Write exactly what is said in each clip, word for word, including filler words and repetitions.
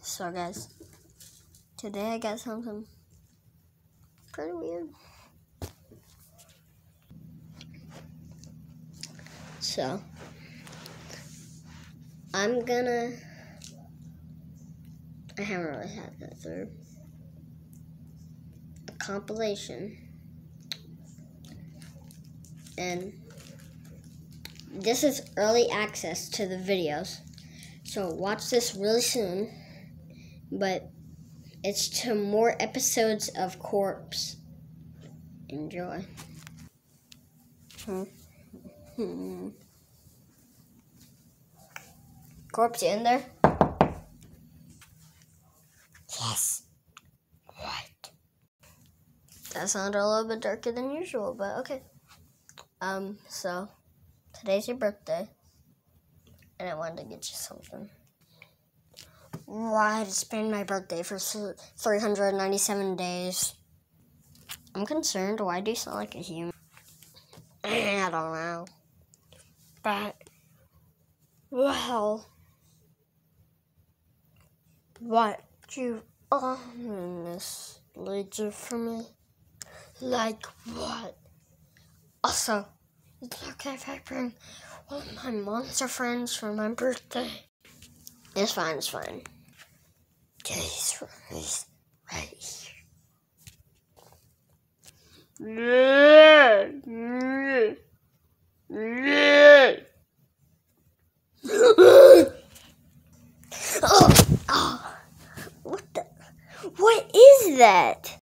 So guys, today I got something pretty weird. So, I'm gonna, I haven't really had that through, a compilation, and this is early access to the videos, so watch this really soon, but it's to more episodes of Corpse. Enjoy. Hmm. Hmm. Corpse, you in there? Yes. What? That sounded a little bit darker than usual, but okay. Um, so, today's your birthday, and I wanted to get you something. Why it's been my birthday for three hundred ninety-seven days? I'm concerned. Why do you sound like a human? I don't know. But, well, what you honestly do for me? Like what? Also, it's okay if I bring one of my monster friends for my birthday. It's fine, it's fine. He's right here. oh, oh, what the? What is that?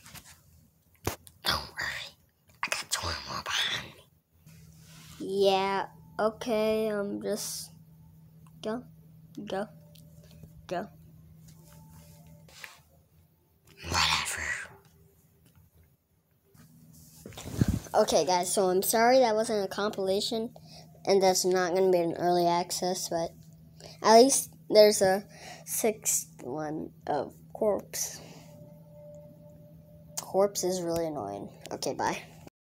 Don't worry, I got two more behind me. Yeah, okay, um, just go, go, go. Whatever. Okay, guys, so I'm sorry that wasn't a compilation, and that's not going to be an early access, but at least there's a sixth one of Corpse. Corpse is really annoying. Okay, bye.